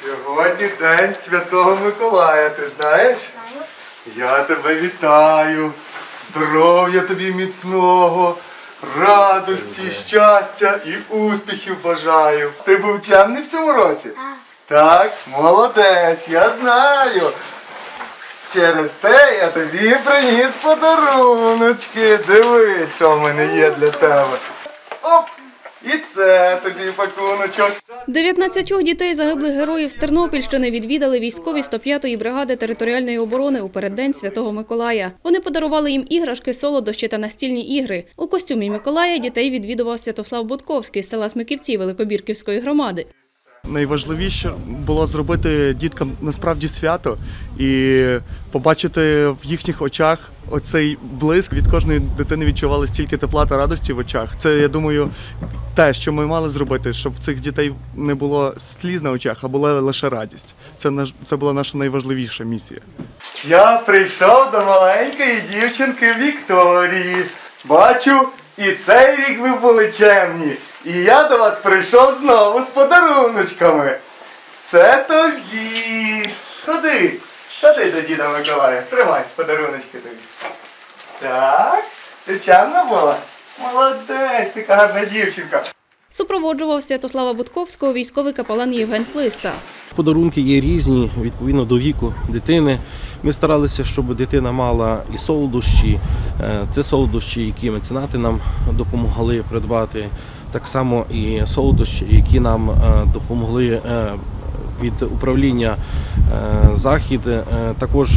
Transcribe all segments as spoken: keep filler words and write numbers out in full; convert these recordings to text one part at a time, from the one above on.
Сьогодні День Святого Миколая, ти знаєш? Знаю. Я тебе вітаю. Здоров'я тобі міцного, радості, щастя і успіхів бажаю. Ти був чемний в цьому році? Так. Так, молодець, я знаю. Через те я тобі приніс подаруночки. Дивись, що в мене є для тебе. Оп! І це тобі пакуночок. дев'ятнадцятьох дітей загиблих героїв з Тернопільщини відвідали військові сто п'ятої бригади територіальної оборони у переддень Святого Миколая. Вони подарували їм іграшки, солодощі та настільні ігри. У костюмі Миколая дітей відвідував Святослав Будковський з села Смиківці Великобірківської громади. Найважливіше було зробити діткам насправді свято і побачити в їхніх очах оцей блиск. Від кожної дитини відчували стільки тепла та радості в очах. Це, я думаю, те, що ми мали зробити, щоб в цих дітей не було сліз на очах, а була лише радість. Це, наш, це була наша найважливіша місія. Я прийшов до маленької дівчинки Вікторії. Бачу, і цей рік ви були чемні. І я до вас прийшов знову з подаруночками. Це тобі. Ходи, ходи до діда Миколая. Тримай подаруночки тобі. Так, ти чемна була? Молодець, така гарна дівчинка. Супроводжував Святослава Будковського військовий капелан Євген Флиста. Подарунки є різні, відповідно до віку дитини. Ми старалися, щоб дитина мала і солодощі. Це солодощі, які меценати нам допомогли придбати. Так само і солодощі, які нам допомогли від управління «Захід». Також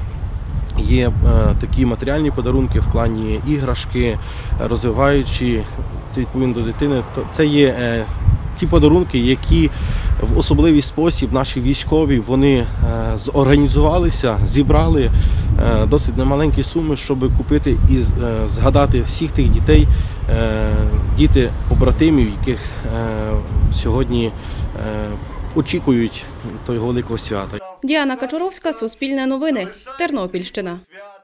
є такі матеріальні подарунки в плані іграшки, розвиваючи це відповідно до дитини. Це є ті подарунки, які в особливий спосіб наші військові вони зорганізувалися, зібрали досить немаленькі суми, щоб купити і згадати всіх тих дітей, діти побратимів, яких сьогодні очікують того великого свята. Діана Качуровська, Суспільне новини, Тернопільщина.